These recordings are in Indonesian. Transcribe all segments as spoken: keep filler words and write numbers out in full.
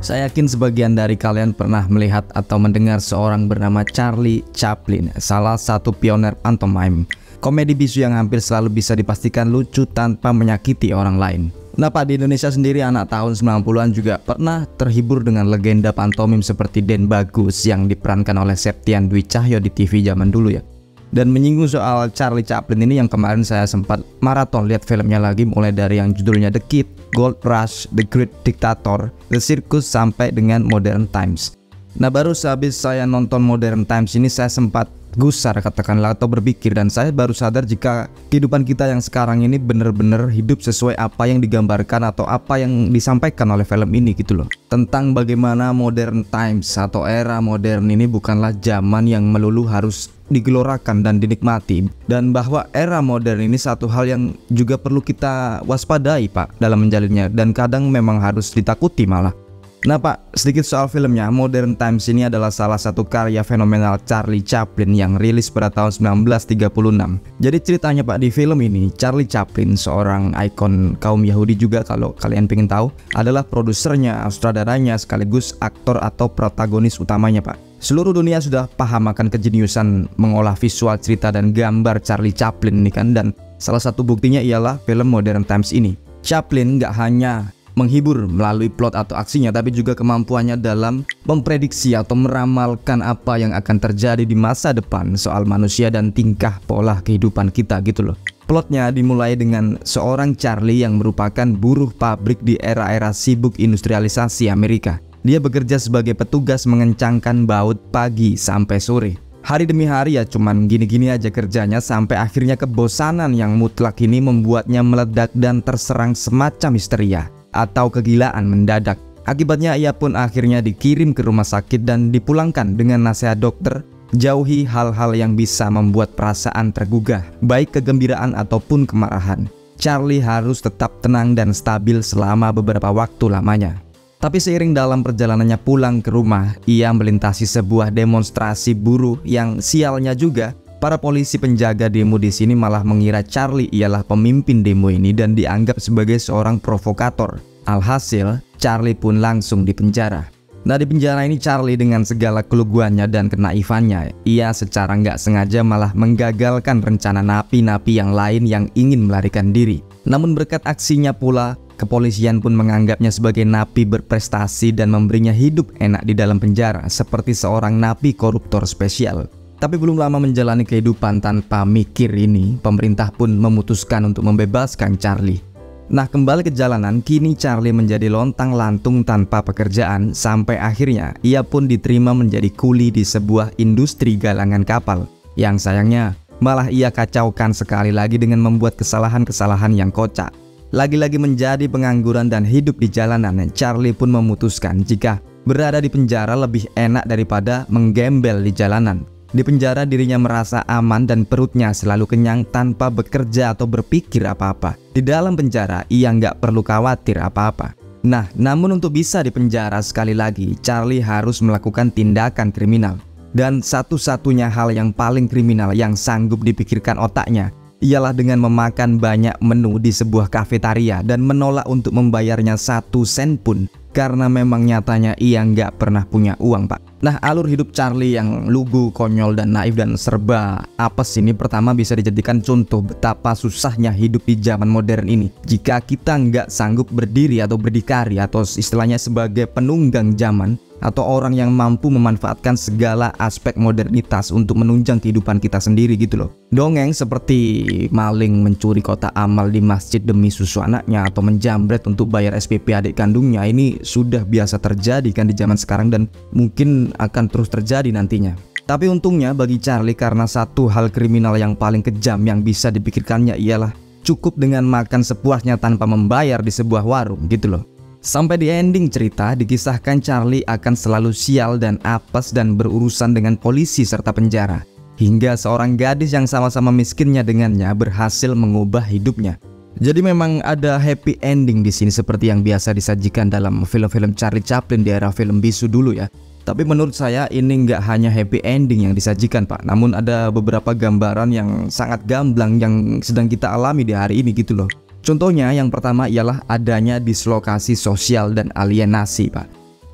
Saya yakin sebagian dari kalian pernah melihat atau mendengar seorang bernama Charlie Chaplin, salah satu pioner pantomime, komedi bisu yang hampir selalu bisa dipastikan lucu tanpa menyakiti orang lain. Nah Pak, di Indonesia sendiri anak tahun sembilan puluhan juga pernah terhibur dengan legenda pantomim seperti Den Bagus yang diperankan oleh Septian Dwi Cahyo di T V zaman dulu ya. Dan menyinggung soal Charlie Chaplin ini, yang kemarin saya sempat maraton lihat filmnya lagi, mulai dari yang judulnya The Kid, Gold Rush, The Great Dictator, The Circus, sampai dengan Modern Times. Nah baru sehabis saya nonton Modern Times ini saya sempat gusar katakanlah atau berpikir, dan saya baru sadar jika kehidupan kita yang sekarang ini benar-benar hidup sesuai apa yang digambarkan atau apa yang disampaikan oleh film ini gitu loh. Tentang bagaimana Modern Times atau era modern ini bukanlah zaman yang melulu harus digelorakan dan dinikmati, dan bahwa era modern ini satu hal yang juga perlu kita waspadai Pak dalam menjalinnya, dan kadang memang harus ditakuti malah. Nah Pak, sedikit soal filmnya. Modern Times ini adalah salah satu karya fenomenal Charlie Chaplin yang rilis pada tahun sembilan belas tiga puluh enam. Jadi ceritanya Pak, di film ini Charlie Chaplin, seorang ikon kaum Yahudi juga kalau kalian pengen tahu, adalah produsernya, sutradaranya, sekaligus aktor atau protagonis utamanya Pak. Seluruh dunia sudah paham akan kejeniusan mengolah visual cerita dan gambar Charlie Chaplin ini kan, dan salah satu buktinya ialah film Modern Times ini. Chaplin gak hanya menghibur melalui plot atau aksinya, tapi juga kemampuannya dalam memprediksi atau meramalkan apa yang akan terjadi di masa depan soal manusia dan tingkah pola kehidupan kita gitu loh. Plotnya dimulai dengan seorang Charlie yang merupakan buruh pabrik di era-era sibuk industrialisasi Amerika. Dia bekerja sebagai petugas mengencangkan baut pagi sampai sore. Hari demi hari ya cuman gini-gini aja kerjanya, sampai akhirnya kebosanan yang mutlak ini membuatnya meledak dan terserang semacam histeria atau kegilaan mendadak. Akibatnya ia pun akhirnya dikirim ke rumah sakit dan dipulangkan dengan nasihat dokter, jauhi hal-hal yang bisa membuat perasaan tergugah, baik kegembiraan ataupun kemarahan. Charlie harus tetap tenang dan stabil selama beberapa waktu lamanya. Tapi seiring dalam perjalanannya pulang ke rumah, ia melintasi sebuah demonstrasi buruh yang sialnya juga para polisi penjaga demo di sini malah mengira Charlie ialah pemimpin demo ini dan dianggap sebagai seorang provokator. Alhasil, Charlie pun langsung dipenjara. Nah di penjara ini Charlie dengan segala keluguannya dan kenaifannya, ia secara nggak sengaja malah menggagalkan rencana napi-napi yang lain yang ingin melarikan diri. Namun berkat aksinya pula, kepolisian pun menganggapnya sebagai napi berprestasi dan memberinya hidup enak di dalam penjara seperti seorang napi koruptor spesial. Tapi belum lama menjalani kehidupan tanpa mikir ini, pemerintah pun memutuskan untuk membebaskan Charlie. Nah kembali ke jalanan, kini Charlie menjadi lontang-lantung tanpa pekerjaan, sampai akhirnya ia pun diterima menjadi kuli di sebuah industri galangan kapal. Yang sayangnya malah ia kacaukan sekali lagi dengan membuat kesalahan-kesalahan yang kocak. Lagi-lagi menjadi pengangguran dan hidup di jalanan, Charlie pun memutuskan jika berada di penjara lebih enak daripada menggembel di jalanan. Di penjara dirinya merasa aman dan perutnya selalu kenyang tanpa bekerja atau berpikir apa-apa. Di dalam penjara ia nggak perlu khawatir apa-apa. Nah, namun untuk bisa di penjara sekali lagi, Charlie harus melakukan tindakan kriminal. Dan satu-satunya hal yang paling kriminal yang sanggup dipikirkan otaknya ialah dengan memakan banyak menu di sebuah kafetaria dan menolak untuk membayarnya satu sen pun, karena memang nyatanya ia nggak pernah punya uang Pak. Nah alur hidup Charlie yang lugu, konyol, dan naif dan serba apes ini pertama bisa dijadikan contoh betapa susahnya hidup di zaman modern ini jika kita nggak sanggup berdiri atau berdikari atau istilahnya sebagai penunggang zaman, atau orang yang mampu memanfaatkan segala aspek modernitas untuk menunjang kehidupan kita sendiri gitu loh. Dongeng seperti maling mencuri kotak amal di masjid demi susu anaknya atau menjambret untuk bayar S P P adik kandungnya ini sudah biasa terjadi kan di zaman sekarang, dan mungkin akan terus terjadi nantinya. Tapi untungnya bagi Charlie, karena satu hal kriminal yang paling kejam yang bisa dipikirkannya ialah cukup dengan makan sepuasnya tanpa membayar di sebuah warung gitu loh. Sampai di ending cerita dikisahkan Charlie akan selalu sial dan apes dan berurusan dengan polisi serta penjara, hingga seorang gadis yang sama-sama miskinnya dengannya berhasil mengubah hidupnya. Jadi memang ada happy ending di sini seperti yang biasa disajikan dalam film-film Charlie Chaplin di era film bisu dulu ya. Tapi menurut saya ini nggak hanya happy ending yang disajikan Pak, namun ada beberapa gambaran yang sangat gamblang yang sedang kita alami di hari ini gitu loh. Contohnya yang pertama ialah adanya dislokasi sosial dan alienasi Pak.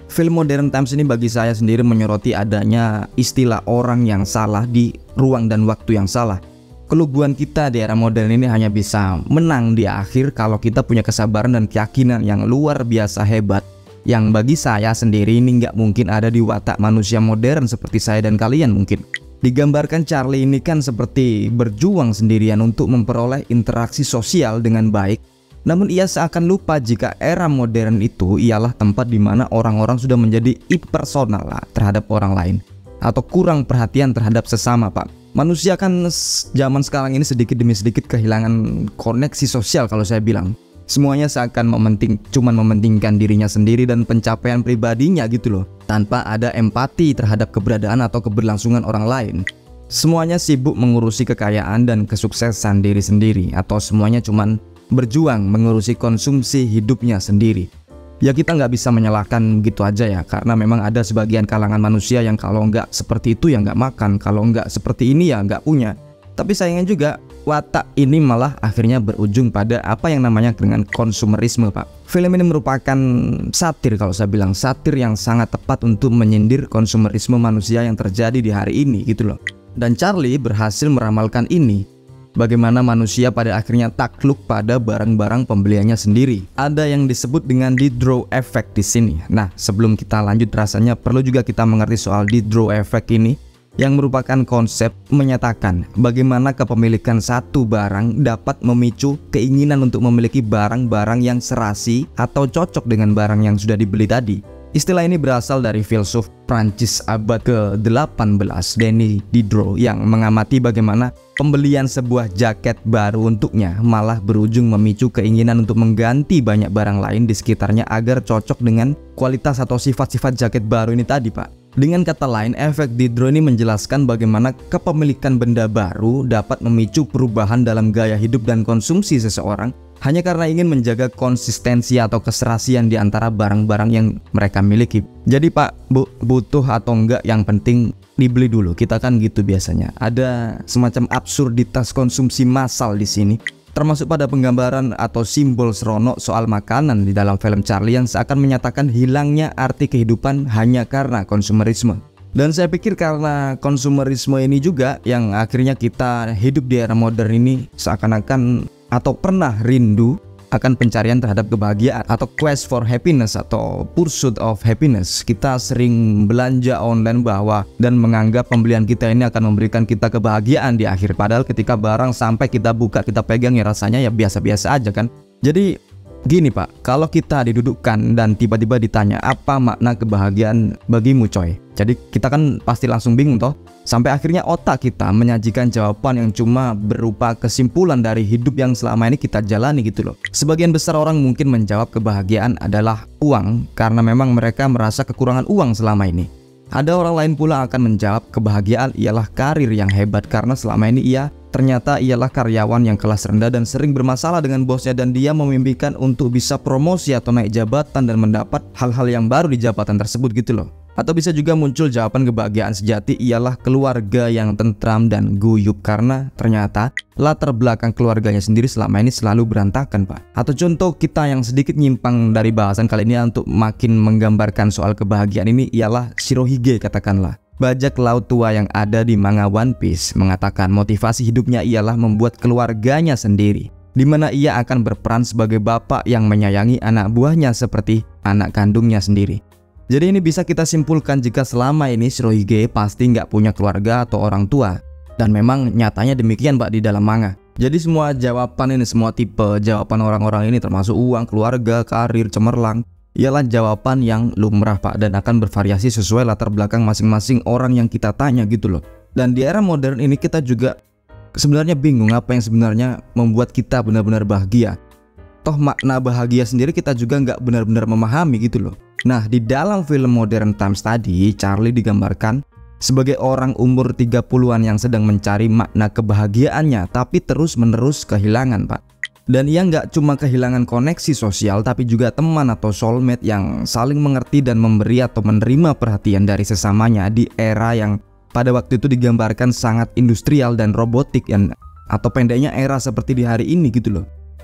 Film Modern Times ini bagi saya sendiri menyoroti adanya istilah orang yang salah di ruang dan waktu yang salah. Keluguan kita di era modern ini hanya bisa menang di akhir kalau kita punya kesabaran dan keyakinan yang luar biasa hebat, yang bagi saya sendiri ini nggak mungkin ada di watak manusia modern seperti saya dan kalian mungkin. Digambarkan Charlie ini kan seperti berjuang sendirian untuk memperoleh interaksi sosial dengan baik, namun ia seakan lupa jika era modern itu ialah tempat di mana orang-orang sudah menjadi impersonal lah terhadap orang lain, atau kurang perhatian terhadap sesama, Pak. Manusia kan zaman sekarang ini sedikit demi sedikit kehilangan koneksi sosial kalau saya bilang. Semuanya seakan mementing, cuman mementingkan dirinya sendiri dan pencapaian pribadinya gitu loh, tanpa ada empati terhadap keberadaan atau keberlangsungan orang lain. Semuanya sibuk mengurusi kekayaan dan kesuksesan diri sendiri, atau semuanya cuman berjuang mengurusi konsumsi hidupnya sendiri. Ya kita nggak bisa menyalahkan gitu aja ya, karena memang ada sebagian kalangan manusia yang kalau nggak seperti itu ya nggak makan, kalau nggak seperti ini ya nggak punya. Tapi sayangnya juga watak ini malah akhirnya berujung pada apa yang namanya dengan konsumerisme, Pak. Film ini merupakan satir, kalau saya bilang satir yang sangat tepat untuk menyindir konsumerisme manusia yang terjadi di hari ini gitu loh. Dan Charlie berhasil meramalkan ini. Bagaimana manusia pada akhirnya takluk pada barang-barang pembeliannya sendiri. Ada yang disebut dengan Diderot effect di sini. Nah, sebelum kita lanjut, rasanya perlu juga kita mengerti soal Diderot effect ini, yang merupakan konsep menyatakan bagaimana kepemilikan satu barang dapat memicu keinginan untuk memiliki barang-barang yang serasi atau cocok dengan barang yang sudah dibeli tadi. Istilah ini berasal dari filsuf Prancis abad ke delapan belas, Denis Diderot, yang mengamati bagaimana pembelian sebuah jaket baru untuknya malah berujung memicu keinginan untuk mengganti banyak barang lain di sekitarnya agar cocok dengan kualitas atau sifat-sifat jaket baru ini tadi, Pak. Dengan kata lain, efek Diderot ini menjelaskan bagaimana kepemilikan benda baru dapat memicu perubahan dalam gaya hidup dan konsumsi seseorang hanya karena ingin menjaga konsistensi atau keserasian di antara barang-barang yang mereka miliki. Jadi Pak, Bu, butuh atau enggak yang penting dibeli dulu. Kita kan gitu biasanya. Ada semacam absurditas konsumsi massal di sini, termasuk pada penggambaran atau simbol seronok soal makanan di dalam film Charlie yang seakan menyatakan hilangnya arti kehidupan hanya karena konsumerisme. Dan saya pikir karena konsumerisme ini juga yang akhirnya kita hidup di era modern ini seakan-akan atau pernah rindu akan pencarian terhadap kebahagiaan atau quest for happiness atau pursuit of happiness. Kita sering belanja online bahwa dan menganggap pembelian kita ini akan memberikan kita kebahagiaan di akhir, padahal ketika barang sampai kita buka, kita pegang, ya rasanya ya biasa-biasa aja kan. Jadi gini Pak, kalau kita didudukkan dan tiba-tiba ditanya apa makna kebahagiaan bagimu coy, jadi kita kan pasti langsung bingung toh. Sampai akhirnya otak kita menyajikan jawaban yang cuma berupa kesimpulan dari hidup yang selama ini kita jalani gitu loh. Sebagian besar orang mungkin menjawab kebahagiaan adalah uang karena memang mereka merasa kekurangan uang selama ini. Ada orang lain pula akan menjawab kebahagiaan ialah karir yang hebat karena selama ini ia ternyata ialah karyawan yang kelas rendah dan sering bermasalah dengan bosnya, dan dia memimpikan untuk bisa promosi atau naik jabatan dan mendapat hal-hal yang baru di jabatan tersebut gitu loh. Atau bisa juga muncul jawaban kebahagiaan sejati ialah keluarga yang tentram dan guyup karena ternyata latar belakang keluarganya sendiri selama ini selalu berantakan Pak. Atau contoh kita yang sedikit nyimpang dari bahasan kali ini untuk makin menggambarkan soal kebahagiaan ini ialah Shirohige katakanlah. Bajak laut tua yang ada di manga One Piece mengatakan motivasi hidupnya ialah membuat keluarganya sendiri, di mana ia akan berperan sebagai bapak yang menyayangi anak buahnya seperti anak kandungnya sendiri. Jadi ini bisa kita simpulkan jika selama ini Shirohige pasti nggak punya keluarga atau orang tua. Dan memang nyatanya demikian Pak di dalam manga. Jadi semua jawaban ini, semua tipe jawaban orang-orang ini termasuk uang, keluarga, karir, cemerlang, ialah jawaban yang lumrah Pak, dan akan bervariasi sesuai latar belakang masing-masing orang yang kita tanya gitu loh. Dan di era modern ini kita juga sebenarnya bingung apa yang sebenarnya membuat kita benar-benar bahagia. Toh makna bahagia sendiri kita juga nggak benar-benar memahami gitu loh. Nah, di dalam film Modern Times tadi, Charlie digambarkan sebagai orang umur tiga puluhan yang sedang mencari makna kebahagiaannya, tapi terus-menerus kehilangan Pak. Dan ia nggak cuma kehilangan koneksi sosial, tapi juga teman atau soulmate yang saling mengerti dan memberi atau menerima perhatian dari sesamanya di era yang pada waktu itu digambarkan sangat industrial dan robotik, yang atau pendeknya era seperti di hari ini gitu loh.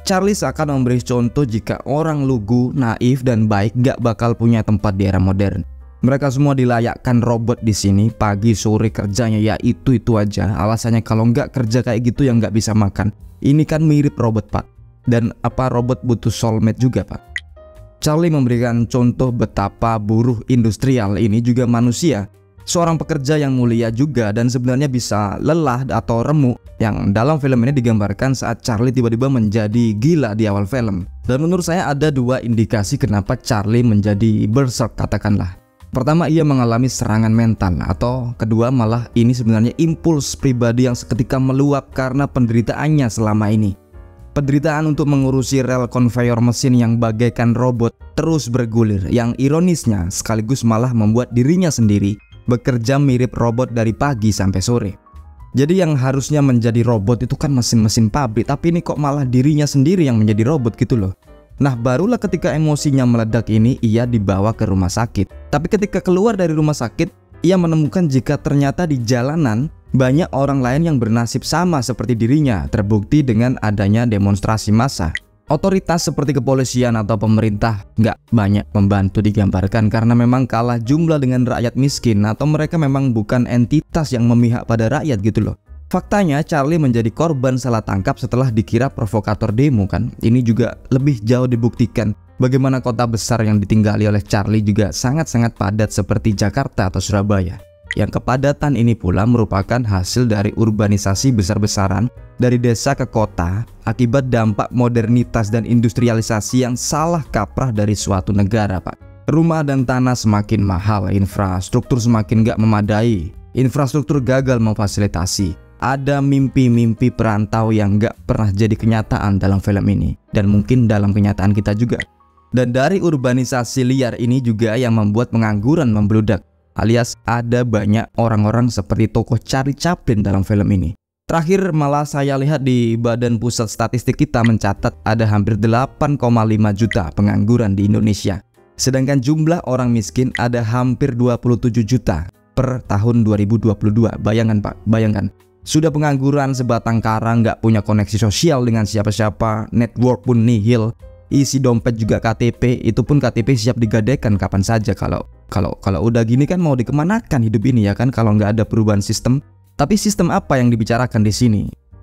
Charlie seakan memberi contoh jika orang lugu, naif, dan baik gak bakal punya tempat di era modern. Mereka semua dilayakkan robot di sini, pagi sore kerjanya ya itu-itu aja. Alasannya kalau nggak kerja kayak gitu yang nggak bisa makan. Ini kan mirip robot, Pak. Dan apa robot butuh soulmate juga, Pak? Charlie memberikan contoh betapa buruh industrial ini juga manusia, seorang pekerja yang mulia juga dan sebenarnya bisa lelah atau remuk, yang dalam film ini digambarkan saat Charlie tiba-tiba menjadi gila di awal film. Dan menurut saya ada dua indikasi kenapa Charlie menjadi berserk katakanlah. Pertama, ia mengalami serangan mental, atau kedua malah ini sebenarnya impuls pribadi yang seketika meluap karena penderitaannya selama ini. Penderitaan untuk mengurusi rel konveyor mesin yang bagaikan robot terus bergulir, yang ironisnya sekaligus malah membuat dirinya sendiri bekerja mirip robot dari pagi sampai sore. Jadi yang harusnya menjadi robot itu kan mesin-mesin pabrik, tapi ini kok malah dirinya sendiri yang menjadi robot gitu loh. Nah, barulah ketika emosinya meledak ini ia dibawa ke rumah sakit. Tapi ketika keluar dari rumah sakit, ia menemukan jika ternyata di jalanan banyak orang lain yang bernasib sama seperti dirinya, terbukti dengan adanya demonstrasi massa. Otoritas seperti kepolisian atau pemerintah nggak banyak membantu digambarkan karena memang kalah jumlah dengan rakyat miskin, atau mereka memang bukan entitas yang memihak pada rakyat gitu loh. Faktanya Charlie menjadi korban salah tangkap setelah dikira provokator demo kan. Ini juga lebih jauh dibuktikan bagaimana kota besar yang ditinggali oleh Charlie juga sangat-sangat padat seperti Jakarta atau Surabaya. Yang kepadatan ini pula merupakan hasil dari urbanisasi besar-besaran dari desa ke kota akibat dampak modernitas dan industrialisasi yang salah kaprah dari suatu negara, Pak. Rumah dan tanah semakin mahal, infrastruktur semakin gak memadai, infrastruktur gagal memfasilitasi. Ada mimpi-mimpi perantau yang gak pernah jadi kenyataan dalam film ini, dan mungkin dalam kenyataan kita juga. Dan dari urbanisasi liar ini juga yang membuat pengangguran membludak, alias ada banyak orang-orang seperti tokoh Charlie Chaplin dalam film ini. Terakhir malah saya lihat di Badan Pusat Statistik kita mencatat ada hampir delapan koma lima juta pengangguran di Indonesia. Sedangkan jumlah orang miskin ada hampir dua puluh tujuh juta per tahun dua ribu dua puluh dua. Bayangkan Pak, bayangkan. Sudah pengangguran sebatang kara, nggak punya koneksi sosial dengan siapa-siapa, network pun nihil, isi dompet juga K T P, itu pun K T P siap digadaikan kapan saja. Kalau kalau kalau udah gini kan mau dikemanakan hidup ini ya kan kalau nggak ada perubahan sistem. Tapi sistem apa yang dibicarakan di sini?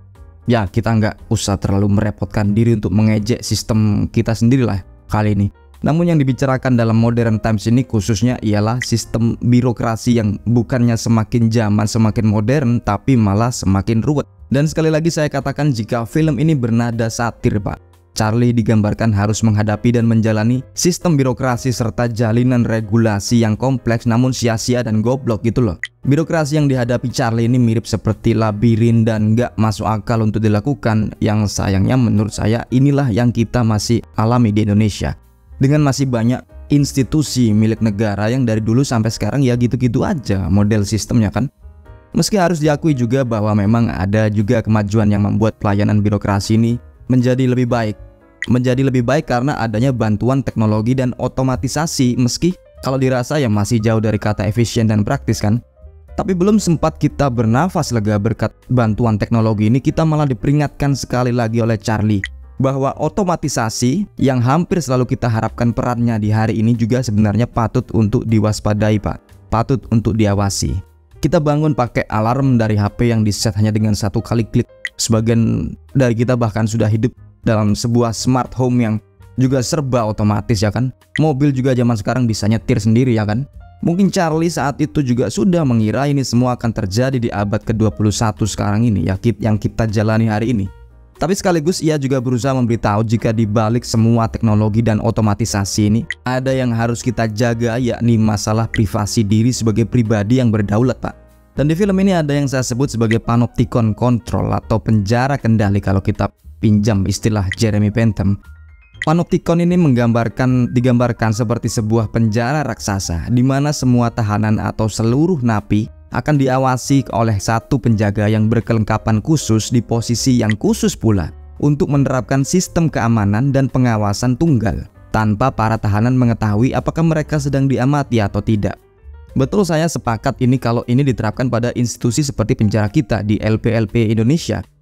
Ya kita nggak usah terlalu merepotkan diri untuk mengejek sistem kita sendirilah kali ini. Namun yang dibicarakan dalam modern times ini khususnya ialah sistem birokrasi yang bukannya semakin zaman semakin modern tapi malah semakin ruwet. Dan sekali lagi saya katakan jika film ini bernada satir, Pak. Charlie digambarkan harus menghadapi dan menjalani sistem birokrasi serta jalinan regulasi yang kompleks namun sia-sia dan goblok gitu loh. Birokrasi yang dihadapi Charlie ini mirip seperti labirin dan gak masuk akal untuk dilakukan. Yang sayangnya menurut saya inilah yang kita masih alami di Indonesia. Dengan masih banyak institusi milik negara yang dari dulu sampai sekarang ya gitu-gitu aja model sistemnya kan. Meski harus diakui juga bahwa memang ada juga kemajuan yang membuat pelayanan birokrasi ini menjadi lebih baik. Menjadi lebih baik karena adanya bantuan teknologi dan otomatisasi, meski kalau dirasa ya masih jauh dari kata efisien dan praktis kan. Tapi belum sempat kita bernafas lega berkat bantuan teknologi ini, kita malah diperingatkan sekali lagi oleh Charlie bahwa otomatisasi yang hampir selalu kita harapkan perannya di hari ini juga sebenarnya patut untuk diwaspadai, Pak. Patut untuk diawasi. Kita bangun pakai alarm dari H P yang diset hanya dengan satu kali klik. Sebagian dari kita bahkan sudah hidup dalam sebuah smart home yang juga serba otomatis ya kan. Mobil juga zaman sekarang bisa nyetir sendiri ya kan. Mungkin Charlie saat itu juga sudah mengira ini semua akan terjadi di abad ke dua puluh satu sekarang ini ya, yang kita jalani hari ini. Tapi sekaligus ia juga berusaha memberitahu jika di balik semua teknologi dan otomatisasi ini ada yang harus kita jaga, yakni masalah privasi diri sebagai pribadi yang berdaulat, Pak. Dan di film ini ada yang saya sebut sebagai panopticon control atau penjara kendali kalau kita pinjam istilah Jeremy Bentham. Panopticon ini menggambarkan digambarkan seperti sebuah penjara raksasa di mana semua tahanan atau seluruh napi akan diawasi oleh satu penjaga yang berkelengkapan khusus di posisi yang khusus pula untuk menerapkan sistem keamanan dan pengawasan tunggal tanpa para tahanan mengetahui apakah mereka sedang diamati atau tidak. Betul, saya sepakat ini kalau ini diterapkan pada institusi seperti penjara kita di L P L P Indonesia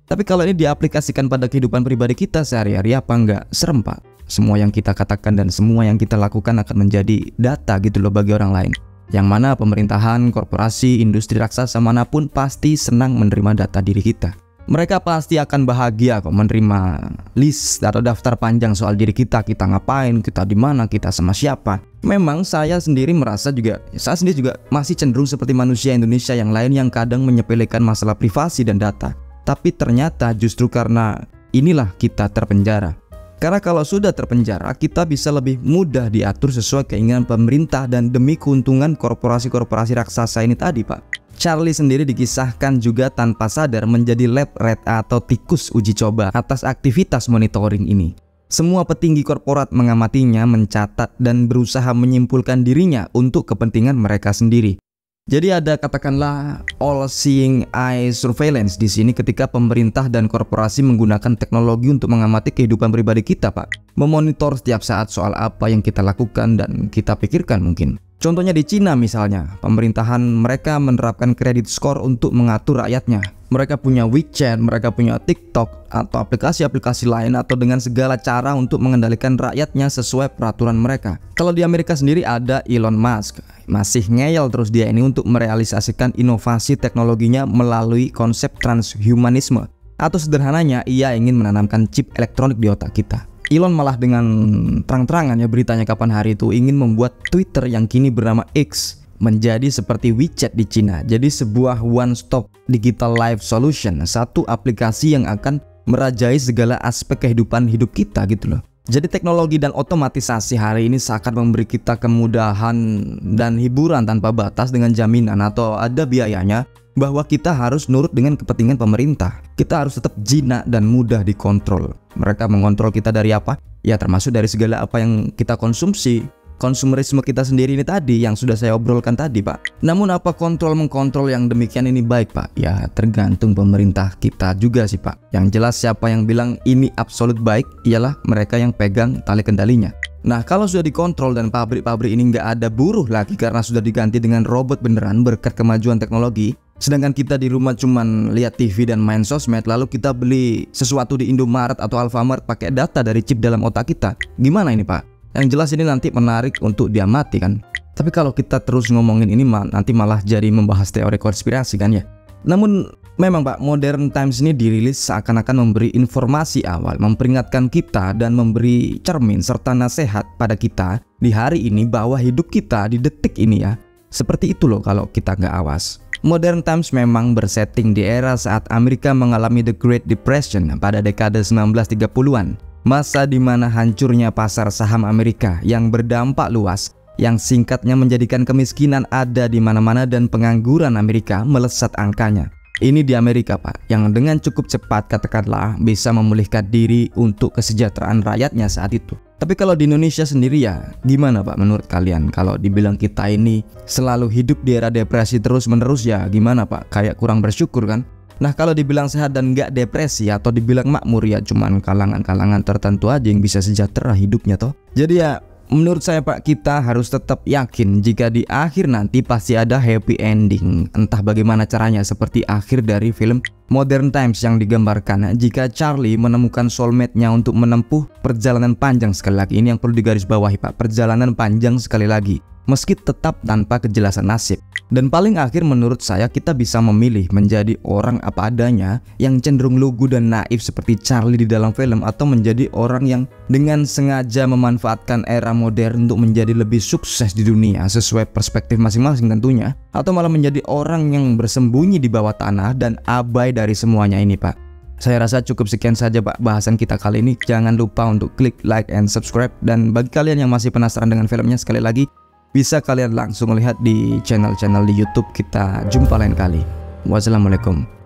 Tapi kalau ini diaplikasikan pada kehidupan pribadi kita sehari-hari, apa enggak serem Pak? Semua yang kita katakan dan semua yang kita lakukan akan menjadi data gitu loh bagi orang lain. Yang mana pemerintahan, korporasi, industri raksasa manapun pasti senang menerima data diri kita. Mereka pasti akan bahagia kok menerima list atau daftar panjang soal diri kita, kita ngapain, kita di mana, kita sama siapa. Memang saya sendiri merasa juga, saya sendiri juga masih cenderung seperti manusia Indonesia yang lain yang kadang menyepelekan masalah privasi dan data. Tapi ternyata justru karena inilah kita terpenjara. Karena kalau sudah terpenjara, kita bisa lebih mudah diatur sesuai keinginan pemerintah dan demi keuntungan korporasi-korporasi raksasa ini tadi Pak. Charlie sendiri dikisahkan juga tanpa sadar menjadi lab rat atau tikus uji coba atas aktivitas monitoring ini. Semua petinggi korporat mengamatinya, mencatat, dan berusaha menyimpulkan dirinya untuk kepentingan mereka sendiri. Jadi ada katakanlah all-seeing eye surveillance di sini ketika pemerintah dan korporasi menggunakan teknologi untuk mengamati kehidupan pribadi kita Pak. Memonitor setiap saat soal apa yang kita lakukan dan kita pikirkan mungkin. Contohnya di Cina misalnya, pemerintahan mereka menerapkan kredit skor untuk mengatur rakyatnya. Mereka punya WeChat, mereka punya TikTok, atau aplikasi-aplikasi lain atau dengan segala cara untuk mengendalikan rakyatnya sesuai peraturan mereka. Kalau di Amerika sendiri ada Elon Musk, masih ngeyel terus dia ini untuk merealisasikan inovasi teknologinya melalui konsep transhumanisme. Atau sederhananya, ia ingin menanamkan chip elektronik di otak kita. Elon malah dengan terang-terangan ya beritanya kapan hari itu ingin membuat Twitter yang kini bernama X menjadi seperti WeChat di Cina. Jadi sebuah one-stop digital life solution, satu aplikasi yang akan merajai segala aspek kehidupan hidup kita gitu loh. Jadi teknologi dan otomatisasi hari ini seakan memberi kita kemudahan dan hiburan tanpa batas dengan jaminan atau ada biayanya bahwa kita harus nurut dengan kepentingan pemerintah. Kita harus tetap jinak dan mudah dikontrol. Mereka mengontrol kita dari apa? Ya termasuk dari segala apa yang kita konsumsi. Konsumerisme kita sendiri ini tadi yang sudah saya obrolkan tadi Pak. Namun apa kontrol mengkontrol yang demikian ini baik Pak? Ya tergantung pemerintah kita juga sih Pak. Yang jelas siapa yang bilang ini absolut baik ialah mereka yang pegang tali kendalinya. Nah kalau sudah dikontrol dan pabrik-pabrik ini nggak ada buruh lagi karena sudah diganti dengan robot beneran berkat kemajuan teknologi, sedangkan kita di rumah cuman lihat T V dan main sosmed, lalu kita beli sesuatu di Indomaret atau Alfamart pakai data dari chip dalam otak kita. Gimana ini Pak? Yang jelas ini nanti menarik untuk diamati kan. Tapi kalau kita terus ngomongin ini nanti malah jadi membahas teori konspirasi kan ya. Namun memang Pak, Modern Times ini dirilis seakan-akan memberi informasi awal, memperingatkan kita dan memberi cermin serta nasihat pada kita di hari ini bahwa hidup kita di detik ini ya seperti itu loh kalau kita nggak awas. Modern Times memang bersetting di era saat Amerika mengalami The Great Depression pada dekade sembilan belas tiga puluhan. Masa di mana hancurnya pasar saham Amerika yang berdampak luas, yang singkatnya menjadikan kemiskinan ada di mana-mana dan pengangguran Amerika melesat angkanya. Ini di Amerika Pak, yang dengan cukup cepat katakanlah bisa memulihkan diri untuk kesejahteraan rakyatnya saat itu. Tapi kalau di Indonesia sendiri ya gimana Pak menurut kalian? Kalau dibilang kita ini selalu hidup di era depresi terus menerus ya gimana Pak? Kayak kurang bersyukur kan? Nah kalau dibilang sehat dan nggak depresi atau dibilang makmur ya cuman kalangan-kalangan tertentu aja yang bisa sejahtera hidupnya toh. Jadi ya menurut saya Pak, kita harus tetap yakin jika di akhir nanti pasti ada happy ending. Entah bagaimana caranya, seperti akhir dari film Modern Times yang digambarkan jika Charlie menemukan soulmate-nya untuk menempuh perjalanan panjang. Sekali lagi ini yang perlu digarisbawahi Pak, perjalanan panjang sekali lagi, meski tetap tanpa kejelasan nasib. Dan paling akhir menurut saya kita bisa memilih menjadi orang apa adanya yang cenderung lugu dan naif seperti Charlie di dalam film, atau menjadi orang yang dengan sengaja memanfaatkan era modern untuk menjadi lebih sukses di dunia sesuai perspektif masing-masing tentunya, atau malah menjadi orang yang bersembunyi di bawah tanah dan abai dari semuanya ini Pak. Saya rasa cukup sekian saja Pak bahasan kita kali ini. Jangan lupa untuk klik like and subscribe, dan bagi kalian yang masih penasaran dengan filmnya, sekali lagi bisa kalian langsung lihat di channel-channel di YouTube. Kita jumpa lain kali. Wassalamualaikum.